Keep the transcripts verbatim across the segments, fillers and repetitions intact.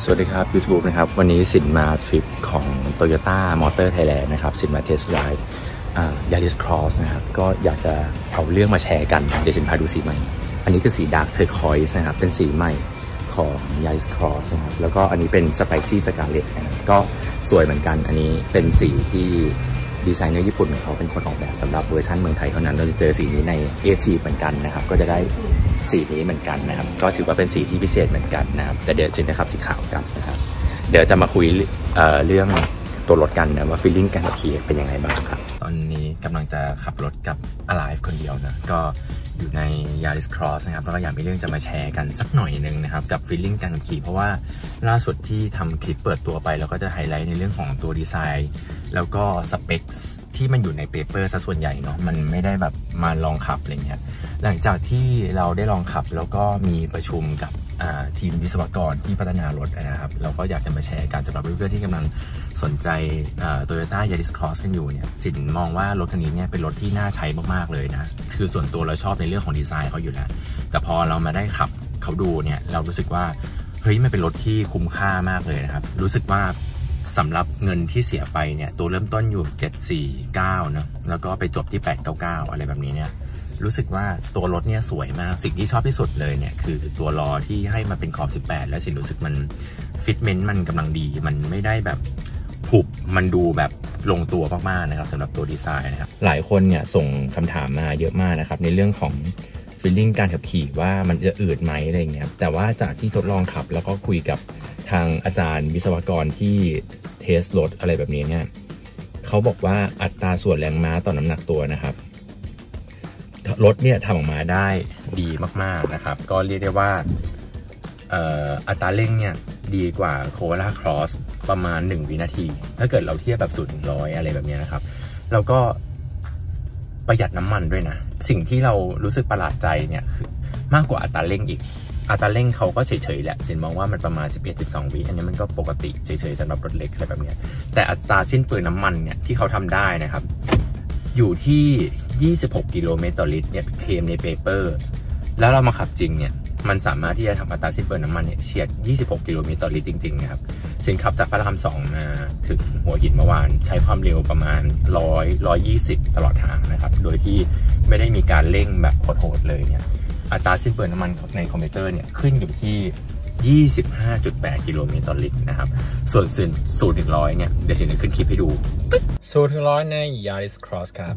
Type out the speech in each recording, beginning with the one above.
วัสดีครับ YouTube นะครับวันนี้สินมาทริปของ Toyota Motor Thailand นะครับสินมาเทสต์ไดรฟ์Yaris Cross นะครับก็อยากจะเอาเรื่องมาแชร์กันเดี๋ยวสินพาดูสีใหม่อันนี้คือสี Dark Turquoise นะครับเป็นสีใหม่ของ Yaris Cross นะครับแล้วก็อันนี้เป็น Spicy Scarlet นะครับก็สวยเหมือนกันอันนี้เป็นสีที่ดีไซเนอร์ญี่ปุ่นเขาเป็นคนออกแบบสำหรับเวอร์ชันเมืองไทยเท่านั้นเราจะเจอสีนี้ใน เอ ที เหมือนกันนะครับก็จะได้สีนี้เหมือนกันนะครับก็ถือว่าเป็นสีที่พิเศษเหมือนกันนะครับแต่เดี๋ยวสินนะครับสีขาวกันนะครับเดี๋ยวจะมาคุย เอ่อ เรื่องตัวรถกันนะว่าฟีลลิ่งการขับขี่เป็นยังไงบ้างครับตอนนี้กำลังจะขับรถกับ Alive คนเดียวนะก็อยู่ใน Yaris Cross นะครับแล้วก็อยากมีเรื่องจะมาแชร์กันสักหน่อยนึงนะครับกับฟีลลิ่งการขับขี่เพราะว่าล่าสุดที่ทำคลิปเปิดตัวไปแล้วก็จะไฮไลท์ในเรื่องของตัวดีไซน์แล้วก็สเปคที่มันอยู่ในเปเปอร์ซะส่วนใหญ่เนาะมันไม่ได้แบบมาลองขับอะไรเงี้ยหลังจากที่เราได้ลองขับแล้วก็มีประชุมกับทีมวิศวกรที่พัฒนารถนะครับเราก็อยากจะมาแชร์กันสำหรับเพื่อนๆที่กำลังสนใจ Toyota Yaris Cross กันอยู่เนี่ยสินมองว่ารถคันนี้เนี่ยเป็นรถที่น่าใช้มากๆเลยนะคือส่วนตัวเราชอบในเรื่องของดีไซน์เขาอยู่แล้วแต่พอเรามาได้ขับเขาดูเนี่ยเรารู้สึกว่าเฮ้ยมันเป็นรถที่คุ้มค่ามากเลยนะครับรู้สึกว่าสำหรับเงินที่เสียไปเนี่ยตัวเริ่มต้นอยู่เจ็ดสี่เก้านะแล้วก็ไปจบที่แปดเก้าเก้าอะไรแบบนี้เนี่ยรู้สึกว่าตัวรถเนี่ยสวยมากสิ่งที่ชอบที่สุดเลยเนี่ยคือตัวล้อที่ให้มาเป็นขอบสิบแปดและสินรู้สึกมันฟิตเมนต์มันกำลังดีมันไม่ได้แบบผุบมันดูแบบลงตัวมากๆนะครับสำหรับตัวดีไซน์นะครับหลายคนเนี่ยส่งคำถามมาเยอะมากนะครับในเรื่องของฟีลลิ่งการขับขี่ว่ามันจะอืดไหมอะไรเงี้ยแต่ว่าจากที่ทดลองขับแล้วก็คุยกับทางอาจารย์วิศวกรที่เทสรถอะไรแบบนี้เนี่ยเขาบอกว่าอัตราส่วนแรงม้าต่อน้ำหนักตัวนะครับรถเนี่ยทำออกมาได้ดีมากๆนะครับก็เรียกได้ว่าอัตราเร่งเนี่ยดีกว่า Corolla Cross ประมาณหนึ่งวินาทีถ้าเกิดเราเทียบแบบศูนย์ถึงร้อยอะไรแบบนี้นะครับแล้วก็ประหยัดน้ำมันด้วยนะสิ่งที่เรารู้สึกประหลาดใจเนี่ยคือมากกว่าอัตราเร่งอีกอัตราเร่งเขาก็เฉยๆแหละสินมองว่ามันประมาณ สิบเอ็ด สิบสอง วิอันนี้มันก็ปกติเฉยๆสำหรับรถเล็กอะไรแบบนี้แต่อัตราสิ้นเปลืองน้ำมันเนี่ยที่เขาทำได้นะครับอยู่ที่ยี่สิบหกกิโลเมตรต่อลิตรเนี่ยเคลมในเปเปอร์แล้วเรามาขับจริงเนี่ยมันสามารถที่จะทำอัตราสิ้นเปลืองน้ำมันเนี่ยเฉียดยี่สิบหกกิโลเมตรต่อลิตรจริงๆนะครับสินขับจากพระรามสองมาถึงหัวหินเมื่อวานใช้ความเร็วประมาณหนึ่งร้อย หนึ่งร้อยยี่สิบตลอดทางนะครับโดยที่ไม่ได้มีการเร่งแบบโหดๆเลยเนี่ยอัตราสิ้นเปลืองน้ำมันในคอมพิวเตอร์เนี่ยขึ้นอยู่ที่ ยี่สิบห้าจุดแปด กิโลเมตรต่อลิตรนะครับส่วนศูนย์ถึงร้อยเนี่ยเดี๋ยวสินจะขึ้นคลิปให้ดูศูนย์ถึงร้อยใน Yaris Cross ครับ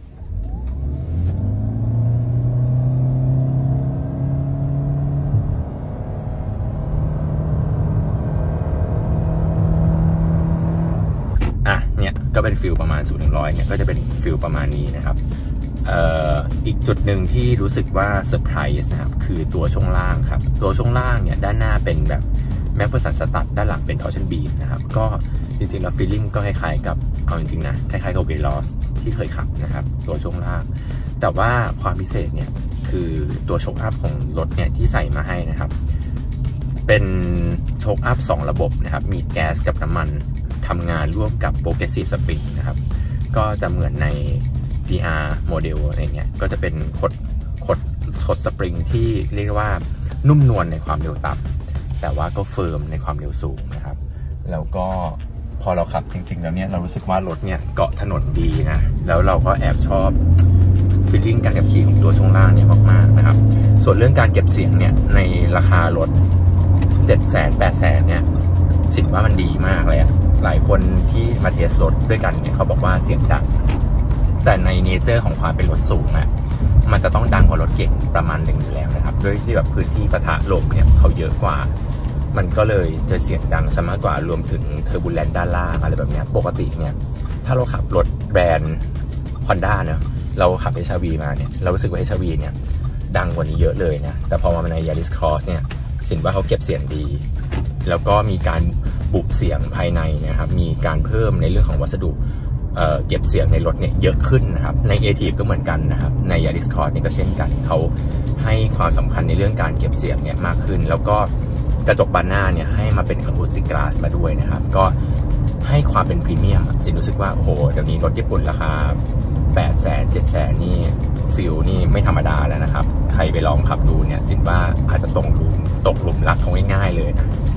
อ่ะเนี่ยก็เป็นฟิลประมาณศูนย์ถึงร้อยเนี่ยก็จะเป็นฟิลประมาณนี้นะครับเอ่ออีกจุดหนึ่งที่รู้สึกว่าเซอร์ไพรส์นะครับคือตัวช่วงล่างครับตัวช่วงล่างเนี่ยด้านหน้าเป็นแบบแม็กเฟอร์สันสตัดด้านหลังเป็นทอร์ชันบีมนะครับก็จริงๆแล้วฟีลลิ่งก็คล้ายๆกับเอาจริงๆนะคล้ายๆกับเวลอสที่เคยขับนะครับตัวช่วงล่างแต่ว่าความพิเศษเนี่ยคือตัวโชคอัพของรถเนี่ยที่ใส่มาให้นะครับเป็นโชคอัพสองระบบนะครับมีแก๊สกับน้ำมันทำงานร่วมกับโปรเกรสซีฟสปริงนะครับก็จะเหมือนใน จี อาร์ โมเดลอะไรเงี้ยก็จะเป็นขดขดขดสปริงที่เรียกว่านุ่มนวลในความเร็วต่ำแต่ว่าก็เฟิร์มในความเร็วสูงนะครับแล้วก็พอเราขับจริงๆแล้วเนี่ยเรารู้สึกว่ารถเนี่ยเกาะถนนดีนะแล้วเราก็แอบชอบฟีลลิ่งการขับขี่ของตัวช่วงล่างเนี่ยมากๆนะครับส่วนเรื่องการเก็บเสียงเนี่ยในราคารถ เจ็ดแสน แปดแสนเนี่ยสินว่ามันดีมากเลยอะหลายคนที่มาเทสรถด้วยกันเนี่ยเขาบอกว่าเสียงดังแต่ในเนเจอร์ของความเป็นรถสูงอะมันจะต้องดังกว่ารถเก่งประมาณหนึ่งอยู่แล้วนะครับด้วยที่แบบพื้นที่ปะทะลมเนี่ยเขาเยอะกว่ามันก็เลยจะเสียงดังซะมากกว่ารวมถึงเทอร์บูเลนซ์ด้านล่างอะไรแบบนี้ปกติเนี่ยถ้าเราขับรถแบรนด์ Honda เนอะเราขับ เอช อาร์ วี มาเนี่ยเรารู้สึกว่า เอช อาร์ วี เนี่ยดังกว่านี้เยอะเลยนะแต่พอมาใน Yaris Cross เนี่ยสินว่าเขาเก็บเสียงดีแล้วก็มีการบุบเสียงภายในนะครับมีการเพิ่มในเรื่องของวัสดุ เ, เก็บเสียงในรถเนี่ยเยอะขึ้นนะครับใน เอ ที ก็เหมือนกันนะครับใน Yaris Cross นี่ก็เช่นกันเขาให้ความสำคัญในเรื่องการเก็บเสียงเนี่ยมากขึ้นแล้วก็กระจกบานหน้าเนี่ยให้มาเป็นอะคูสติกกลาสมาด้วยนะครับก็ให้ความเป็นพรีเมียมสินรู้สึกว่าโอ้โหเดี๋ยวนี้รถญี่ปุ่นราคา แปดแสน เจ็ดแสนนี่ฟิลนี่ไม่ธรรมดาแล้วนะครับใครไปลองขับดูเนี่ยสินว่าอาจจะตกหลุมตกหลุมรักเขาง่ายๆเลยนะ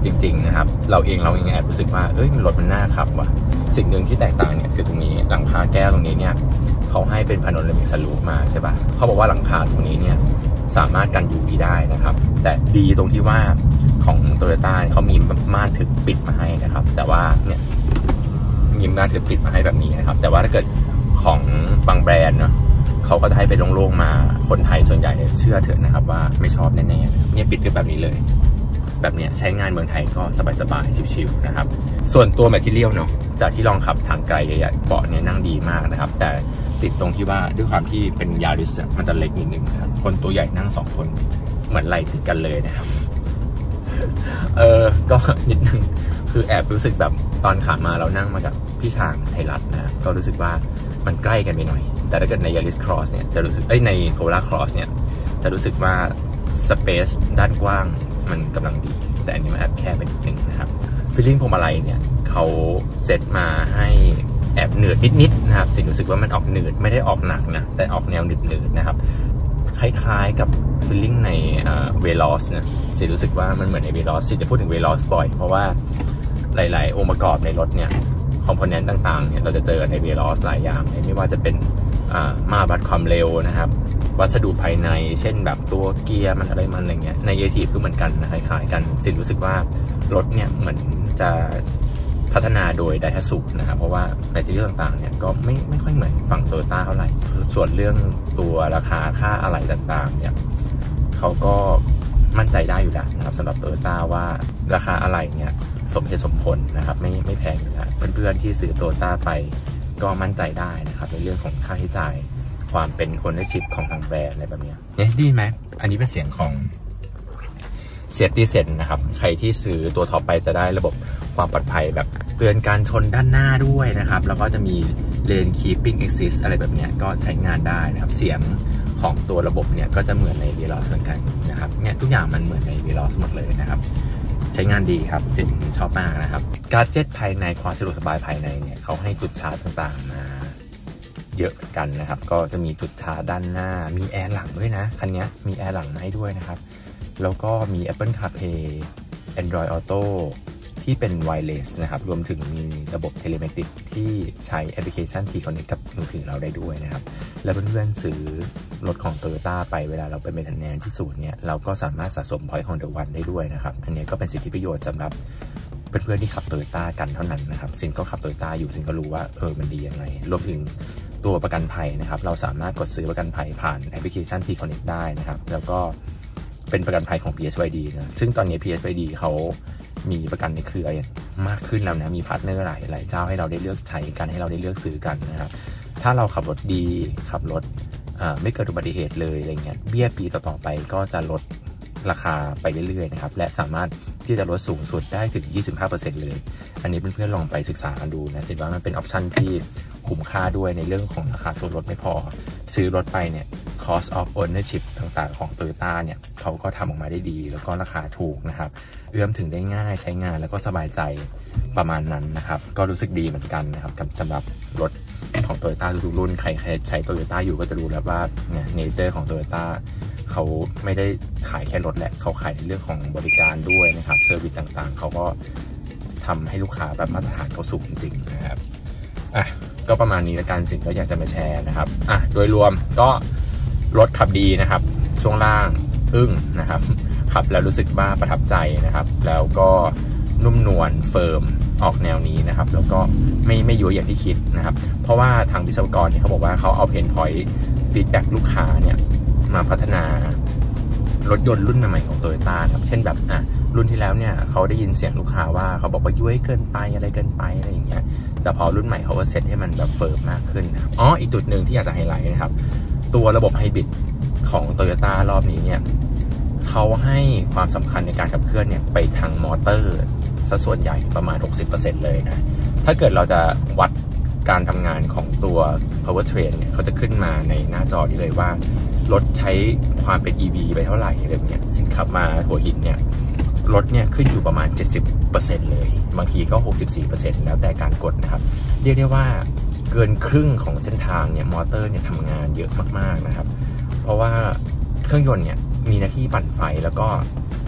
จริงๆนะครับเราเองเราเองแอบรู้สึกว่าเอ้ยรถมันน่าขับว่ะสิ่งหนึ่งที่แตกต่างเนี่ยคือตรงนี้หลังคาแก้วตรงนี้เนี่ยเขาให้เป็นพาโนรามิกสลูปมาใช่ปะเขาบอกว่าหลังคาตรงนี้เนี่ยสามารถกัน ยู วี ได้นะครับแต่ดีตรงที่ว่าของ Toyota เขามีม่านทึบปิดมาให้นะครับแต่ว่าเนี่ยมีม่านทึบปิดมาให้แบบนี้นะครับแต่ว่าถ้าเกิดของบางแบรนด์เนาะเขาก็จะให้ไปโล่งๆมาคนไทยส่วนใหญ่เชื่อเถอะนะครับว่าไม่ชอบแน่ๆเนี่ยปิดคือแบบนี้เลยแบบเนี้ยใช้งานเมืองไทยก็สบายๆชิวๆนะครับส่วนตัวแมททีเรียลเนาะจากที่ลองขับทางไกลใหญ่ๆเบาะเนี่ยนั่งดีมากนะครับแต่ติดตรงที่ว่าด้วยความที่เป็นยาริสมันจะเล็กนิดนึงนะครับคนตัวใหญ่นั่งสองคนเหมือนไหล่ติดกันเลยนะครับเออก็นิดนึงคือแอบรู้สึกแบบตอนขามาเรานั่งมากับพี่ช้างไทยรัฐนะก็รู้สึกว่ามันใกล้กันไปหน่อยแต่ถ้าเกิดใน Yaris Cross เนี่ยจะรู้สึกเอ้ยใน Corolla Cross เนี่ยจะรู้สึกว่าสเปซด้านกว้างมันกำลังดีแต่อันนี้มันแอบแค่เป็นนิดนึงนะครับฟีลลิ่งพวงมาลัยเนี่ยเขาเซตมาให้แอบเหนืดนิดๆนะครับสิรู้สึกว่ามันออกเหนืดไม่ได้ออกหนักนะแต่ออกแนวหนืดๆนะครับคล้ายๆกับฟีลลิ่งในเวลอสนะสิรู้สึกว่ามันเหมือนในเวลอสสิจะพูดถึงเวลอสบ่อยเพราะว่าหลายๆองค์ประกอบในรถเนี่ยคอมโพเนนต์ต่างๆเนี่ยเราจะเจอในเวลอสหลายอย่างไม่ว่าจะเป็นมาวัดความเร็วนะครับวัสดุภายในเช่นแบบตัวเกียร์มันอะไรมันอะไรเงี้ยในเอทีก็เหมือนกันนะคล้ายๆกันสิรู้สึกว่ารถเนี่ยเหมือนจะพัฒนาโดยไดฮัตสุนะครับเพราะว่าในที่ต่างๆเนี่ยก็ไม่ไม่ค่อยเหมือนฝั่งโตโยต้าเท่าไหร่ส่วนเรื่องตัวราคาค่าอะไหล่ต่างๆเนี่ยเขาก็มั่นใจได้อยู่แล้วนะครับสำหรับโตโยต้าว่าราคาอะไหล่เนี่ยสมเหตุสมผลนะครับไม่ไม่แพงอยู่แล้วเพื่อนๆที่ซื้อโตโยต้าไปก็มั่นใจได้นะครับในเรื่องของค่าใช้จ่ายความเป็นโอเนอร์ชิพของทางแบรนด์อะไรแบบนี้เนี่ยดีไหมอันนี้เป็นเสียงของเซฟตี้เซนนะครับใครที่ซื้อตัวท็อปไปจะได้ระบบความปลอดภัยแบบเตือนการชนด้านหน้าด้วยนะครับแล้วก็จะมี Lane Keeping Assist อะไรแบบนี้ก็ใช้งานได้นะครับเสียงของตัวระบบเนี่ยก็จะเหมือนใน Veloz เหมือนกันนะครับเนี่ยทุกอย่างมันเหมือนใน Veloz หมดเลยนะครับใช้งานดีครับสิ่งชอบมากนะครับการ์ดเจ็ตภายในความสะดวกสบายภายในเนี่ยเขาให้จุดชาร์จต่างๆมาเยอะกันนะครับก็จะมีจุดชาร์จด้านหน้ามีแอร์หลังด้วยนะคันนี้มีแอร์หลังมาให้ด้วยนะครับแล้วก็มี Apple CarPlay Android Auto ที่เป็น Wireless นะครับรวมถึงมีระบบ Telematic ที่ใช้แอปพลิเคชัน T-Connect กับมือถือเราได้ด้วยนะครับและเพื่อนๆซื้อรถของ Toyota ไปเวลาเราไปเมนเทนแนนซ์ที่ศูนย์เนี่ยเราก็สามารถสะสม Point on the One ได้ด้วยนะครับอันนี้ก็เป็นสิทธิประโยชน์สำหรับเพื่อนๆที่ขับ Toyota กันเท่านั้นนะครับซินก็ขับ Toyota อยู่ซินก็รู้ว่าเออมันดียังไงรวมถึงตัวประกันภัยนะครับเราสามารถกดซื้อประกันภัยผ่านแอปพลิเคชัน T-Connect ได้นะครับแล้วก็เป็นประกันภัยของ พี เอช วาย ดี นะซึ่งตอนนี้ พี เอช วาย ดี เขามีประกันในเครือมากขึ้นแล้วนะมีพาร์ทเนอร์หลายหลายเจ้าให้เราได้เลือกใช้กันให้เราได้เลือกซื้อกันนะครับถ้าเราขับรถดีขับรถไม่เกิดอุบัติเหตุเลยอะไรเงี้ยเบี้ยปีต่อๆไปก็จะลดราคาไปเรื่อยๆนะครับและสามารถที่จะลดสูงสุดได้ถึง ยี่สิบห้าเปอร์เซ็นต์ เลยอันนี้เพื่อนๆลองไปศึกษากันดูนะสิว่ามันเป็นออปชันที่คุ้มค่าด้วยในเรื่องของราคาตัวรถไม่พอซื้อรถไปเนี่ย cost of ownership ต่างๆของ Toyota เนี่ยเขาก็ทำออกมาได้ดีแล้วก็ราคาถูกนะครับเอื้อมถึงได้ง่ายใช้งานแล้วก็สบายใจประมาณนั้นนะครับก็รู้สึกดีเหมือนกันนะครับกับสำหรับรถของ Toyota ทุกรุ่นใครใช้ Toyota อยู่ก็จะรู้แล้วว่าเนี่ยเนเจอร์ของ Toyota เขาไม่ได้ขายแค่รถแหละเขาขายในเรื่องของบริการด้วยนะครับเซอร์วิสต่างๆเขาก็ทำให้ลูกค้าแบบมาตรฐานเขาสูงจริงๆนะครับอ่ะก็ประมาณนี้ละกันสิ่งก็อยากจะมาแชร์นะครับอ่ะโดยรวมก็รถขับดีนะครับช่วงล่างอึ้งนะครับขับแล้วรู้สึกว่าประทับใจนะครับแล้วก็นุ่มนวลเฟิร์มออกแนวนี้นะครับแล้วก็ไม่ไม่ยั่วอย่างที่คิดนะครับเพราะว่าทางวิศวกรเนี่ยเขาบอกว่าเขาเอาเพนพอยต์ฟีดแบ็กลูกค้าเนี่ยมาพัฒนารถยนต์รุ่นใหม่ๆของ Toyota ครับเช่นแบบอ่ะรุ่นที่แล้วเนี่ยเขาได้ยินเสียงลูกค้าว่าเขาบอกว่ายั่วเกินไปอะไรเกินไปอะไรอย่างเงี้ยแต่พอรุ่นใหม่เขาก็เซตให้มันแบบเฟิร์มมากขึ้นนะครับอ๋ออีกจุดหนึ่งที่อยากจะไฮไลท์นะครับตัวระบบไฮบริดของ Toyota รอบนี้เนี่ยเขาให้ความสำคัญในการขับเคลื่อนเนี่ยไปทางมอเตอร์ซะส่วนใหญ่ประมาณ หกสิบเปอร์เซ็นต์ เลยนะถ้าเกิดเราจะวัดการทำงานของตัว powertrain เนี่ยเขาจะขึ้นมาในหน้าจอนี้เลยว่ารถใช้ความเป็น อี วี ไปเท่าไหร่อะไรแบบนี้สินขับมาหัวหินเนี่ยรถเนี่ยขึ้นอยู่ประมาณ เจ็ดสิบเปอร์เซ็นต์ เลยบางทีก็ หกสิบสี่เปอร์เซ็นต์ แล้วแต่การกดนะครับเรียกได้ว่าเกินครึ่งของเส้นทางเนี่ยมอเตอร์เนี่ยทำงานเยอะมากๆนะครับเพราะว่าเครื่องยนต์เนี่ยมีหน้าที่ปั่นไฟแล้วก็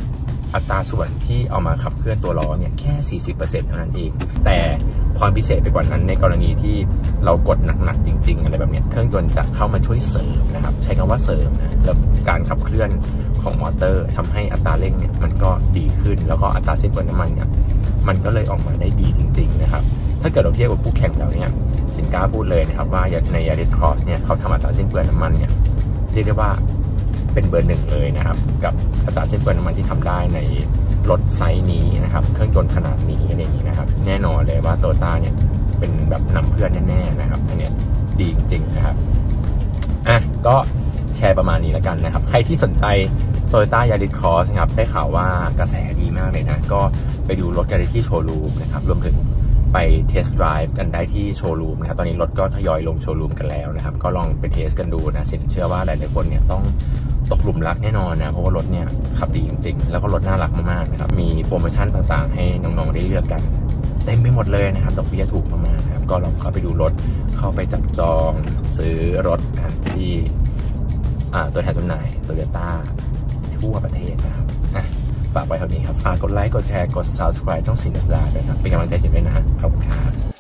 อัตราส่วนที่เอามาขับเคลื่อนตัวล้อเนี่ยแค่ สี่สิบเปอร์เซ็นต์ เท่านั้นเองแต่ความพิเศษไปกว่านั้นในกรณีที่เรากดหนักๆจริงๆอะไรแบบนี้เครื่องยนต์จะเข้ามาช่วยเสริมนะครับใช้คำว่าเสริมนะแล้วการขับเคลื่อนของมอเตอร์ทำให้อัตราเร่งเนี่ยมันก็ดีขึ้นแล้วก็อัตราสิ้นเปลืองน้ำมันเนี่ยมันก็เลยออกมาได้ดีจริงๆนะครับถ้าเกิดเราเทียบกับคู่แข่งแล้วเนี่ยสินค้าพูดเลยนะครับว่าใน Yaris Cross เนี่ยเขาทำอัตราสิ้นเปลืองน้ำมันเนี่ยเรียกได้ว่าเป็นเบอร์หนึ่งเลยนะครับกับอัตราสิ้นเปลืองน้ำมันที่ทำได้ในรถไซส์นี้นะครับเครื่องยนต์ขนาดนี้อะไรอย่างนี้นะครับแน่นอนเลยว่าโตโยต้าเนี่ยเป็นแบบนำเพื่อนแน่ๆนะครับอันนี้ดีจริงๆนะครับอ่ะก็แชร์ประมาณนี้แล้วกันนะครับใครที่สนใจ Toyota Yaris Cross นะครับได้ข่าวว่ากระแสดีมากเลยนะก็ไปดูรถกันได้ที่โชว์รูมนะครับรวมถึงไปเทสต์ไดรฟ์กันได้ที่โชว์รูมนะครับตอนนี้รถก็ทยอยลงโชว์รูมกันแล้วนะครับก็ลองไปเทสกันดูนะเชื่อว่าหลายๆคนเนี่ยต้องตกหลุมรักแน่นอนนะเพราะว่ารถเนี่ยขับดีจริงๆแล้วก็รถน่ารักมากๆนะครับมีโปรโมชั่นต่างๆให้น้องๆได้เลือกกันเต็มไปหมดเลยนะครับดอกเบี้ยถูกมากๆนะครับก็ลองเข้าไปดูรถเข้าไปจับจองซื้อรถนะที่ตัวแทนจำหน่ายโตโยต้าทั่วประเทศนะครับฝากไว้เท่านี้ครับฝากกดไลค์กดแชร์กด ซับสไครบ์ ช่องสินดัสดาด้วยครับเป็นกำลังใจสินด้วยนะขอบคุณครับ